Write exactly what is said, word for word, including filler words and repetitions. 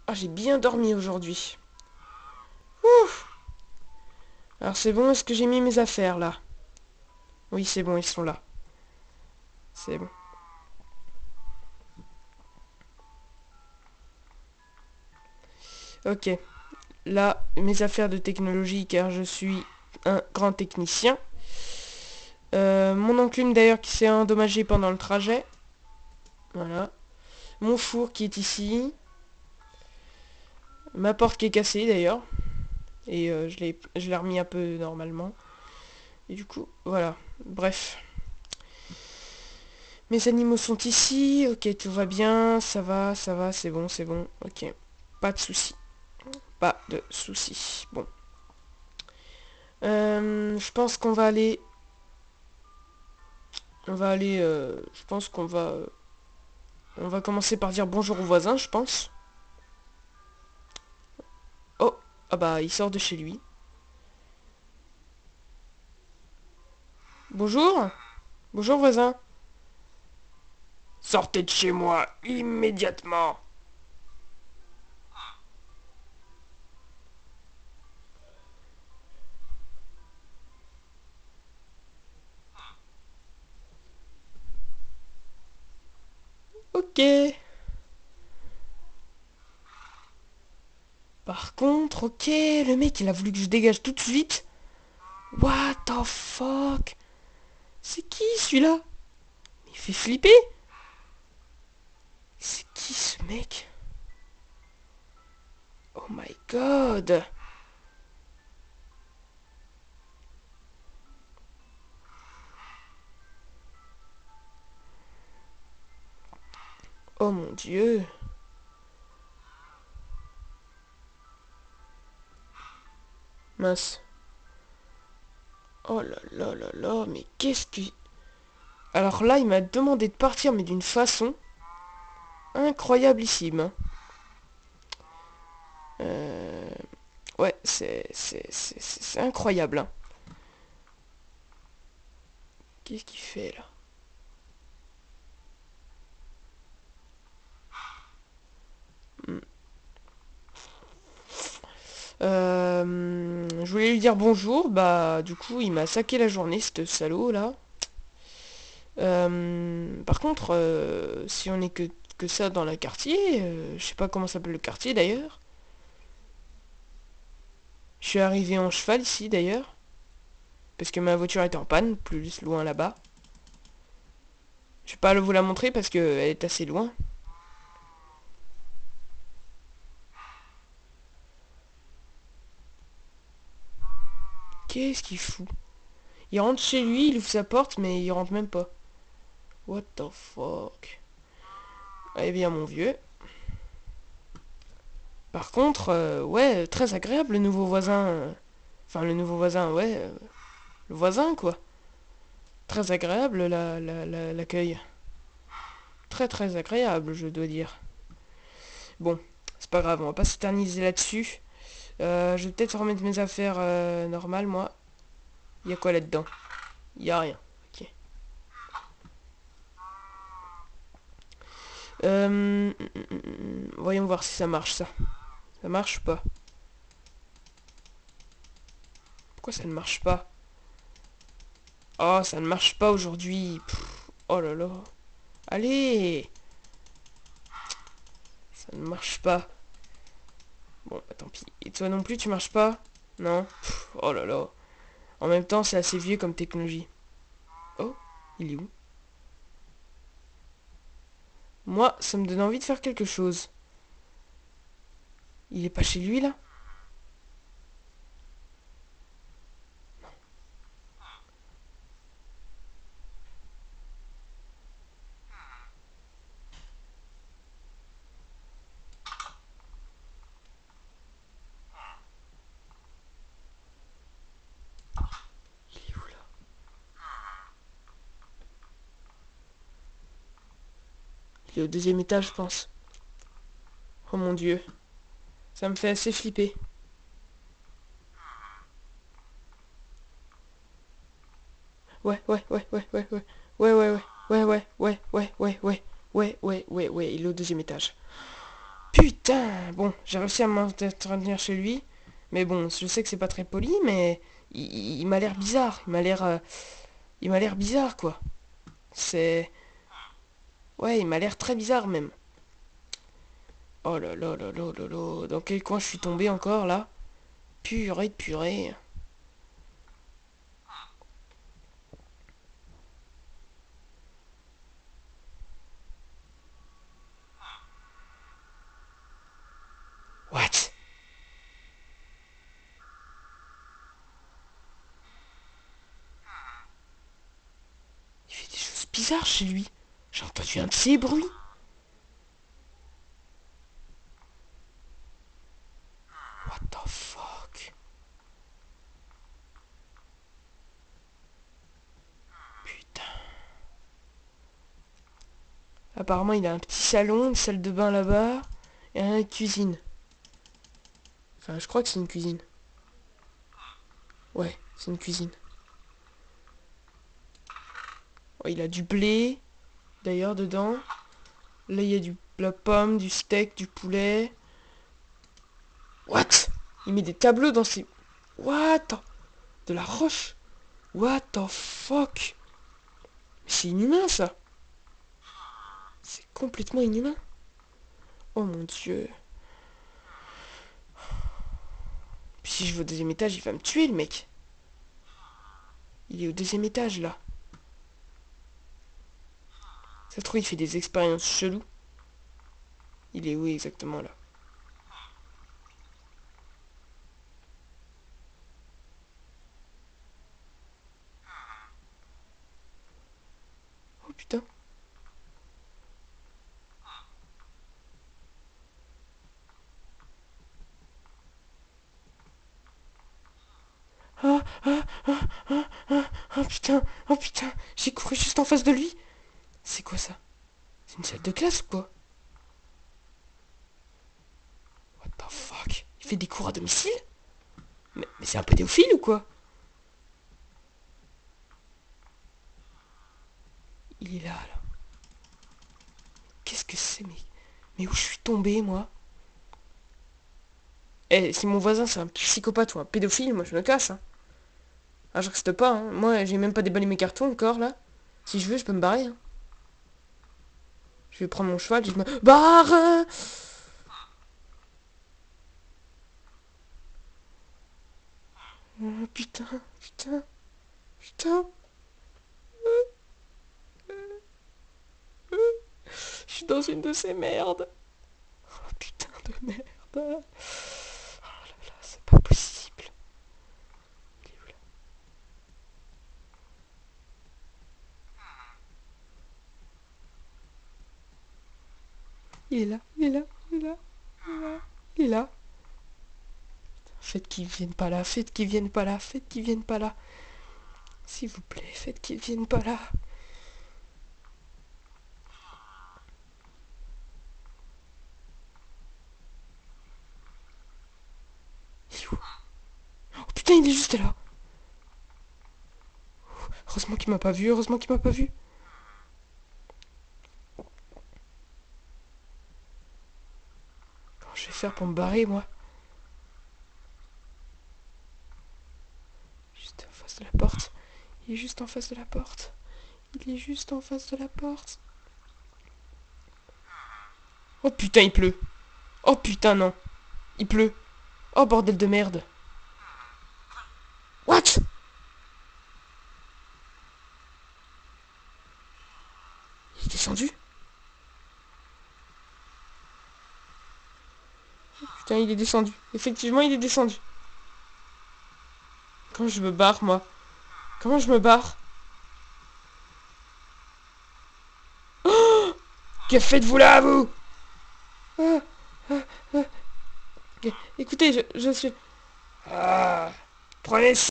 Ah, j'ai bien dormi aujourd'hui. Ouf. Alors c'est bon, est-ce que j'ai mis mes affaires là? Oui, c'est bon, ils sont là. C'est bon. Ok. Là, mes affaires de technologie, car je suis un grand technicien. Euh, mon enclume d'ailleurs qui s'est endommagé pendant le trajet. Voilà. Mon four qui est ici. Ma porte qui est cassée d'ailleurs. Et euh, je l'ai je l'ai remis un peu normalement. Et du coup, voilà. Bref. Mes animaux sont ici. Ok, tout va bien. Ça va, ça va, c'est bon, c'est bon. Ok. Pas de soucis. Pas de soucis. Bon. Euh, je pense qu'on va aller... On va aller... euh, je pense qu'on va... euh, on va commencer par dire bonjour aux voisins, je pense. Oh. Ah bah, il sort de chez lui. Bonjour. Bonjour voisin. Sortez de chez moi immédiatement. Ok. Par contre, ok, le mec il a voulu que je dégage tout de suite. What the fuck? C'est qui celui-là? Il fait flipper. C'est qui ce mec? Oh my god. Oh mon dieu. Mince. Oh là là là là, mais qu'est-ce que... Alors là, il m'a demandé de partir, mais d'une façon incroyablissime. Hein. Euh... Ouais, c'est c'est c'est c'est incroyable. Hein. Qu'est-ce qu'il fait là? Hmm. Euh, je voulais lui dire bonjour, bah du coup il m'a saqué la journée, ce salaud là. Euh, par contre, euh, si on est que, que ça dans le quartier, euh, je sais pas comment s'appelle le quartier d'ailleurs. Je suis arrivé en cheval ici d'ailleurs, parce que ma voiture était en panne, plus loin là-bas. Je vais pas vous la montrer parce qu'elle est assez loin. Qu'est-ce qu'il fout? Il rentre chez lui, il ouvre sa porte, mais il rentre même pas. What the fuck? Eh bien mon vieux. Par contre, euh, ouais, très agréable le nouveau voisin. euh, Enfin le nouveau voisin, ouais. euh, le voisin quoi. Très agréable la, la, la- l'accueil. Très très agréable, je dois dire. Bon, c'est pas grave, on va pas s'éterniser là-dessus. Euh, je vais peut-être remettre mes affaires euh, normales, moi. Il y a quoi là-dedans? Il y a rien. Ok. Euh, voyons voir si ça marche, ça. Ça marche pas. Pourquoi ça ne marche pas? Oh, ça ne marche pas aujourd'hui. Pff, oh là là. Allez! Ça ne marche pas. Bon, bah tant pis. Et toi non plus, tu marches pas? Non? Pff, oh là là. En même temps, c'est assez vieux comme technologie. Oh, il est où? Moi, ça me donne envie de faire quelque chose. Il est pas chez lui, là? Il est où, là? Il est au deuxième étage, je pense. Oh mon dieu. Ça me fait assez flipper. Ouais, ouais, ouais, ouais, ouais, ouais. Ouais, ouais, ouais. Ouais, ouais, ouais, ouais, ouais, ouais. Ouais, ouais, ouais, ouais. Il est au deuxième étage. Putain. Bon, j'ai réussi à m'intervenir chez lui. Mais bon, je sais que c'est pas très poli, mais... Il, il- il m'a l'air bizarre. Il m'a l'air... euh, il m'a l'air bizarre, quoi. C'est... Ouais, il m'a l'air très bizarre, même. Oh là là là là là là. Dans quel coin je suis tombé encore, là? Purée de purée. What? Il fait des choses bizarres chez lui. J'ai entendu un de ces bruits. What the fuck? Putain. Apparemment, il a un petit salon, une salle de bain là-bas, et une cuisine. Enfin, je crois que c'est une cuisine. Ouais, c'est une cuisine. Oh, il a du blé, d'ailleurs, dedans. Là, il y a du, la pomme, du steak, du poulet. What? Il met des tableaux dans ses... What? De la roche? What the fuck? Mais c'est inhumain, ça. C'est complètement inhumain. Oh mon dieu. Puis si je vais au deuxième étage, il va me tuer, le mec. Il est au deuxième étage, là. Ça se trouve, il fait des expériences cheloues. Il est où exactement, là? Oh putain. Ah, ah, ah, ah, ah, ah, putain, oh putain, j'ai couru juste en face de lui. C'est quoi ça? C'est une salle de classe ou quoi? What the fuck? Il fait des cours à domicile? Mais, mais c'est un pédophile ou quoi? Il est là, là. Qu'est-ce que c'est, mais... Mais où je suis tombé, moi? Eh, si mon voisin c'est un psychopathe ou un pédophile, moi je me casse, hein. Ah, je reste pas, hein. Moi, j'ai même pas déballé mes cartons encore, là. Si je veux, je peux me barrer, hein. Je vais prendre mon cheval et je me... Barre! Oh, putain, putain, putain. Je suis dans une de ces merdes. Oh, putain de merde. Oh là là, c'est pas possible. Il est où, là? Il est là, il est là, il est là, il est là. Il est là. Faites qu'ils viennent pas là, faites qu'ils viennent pas là, faites qu'ils viennent pas là. S'il vous plaît, faites qu'ils viennent pas là. Il est où? Oh putain, il est juste là. Heureusement qu'il m'a pas vu, heureusement qu'il m'a pas vu. Comment je vais faire pour me barrer, moi? Juste en face de la porte. Il est juste en face de la porte. Il est juste en face de la porte. Oh putain, il pleut. Oh putain, non. Il pleut. Oh bordel de merde. What? Il est descendu? Putain, il est descendu. Effectivement, il est descendu. Comment je me barre, moi? Comment je me barre? Oh, que faites-vous là, vous? Ah, ah, ah. Écoutez, je, je suis... Ah, prenez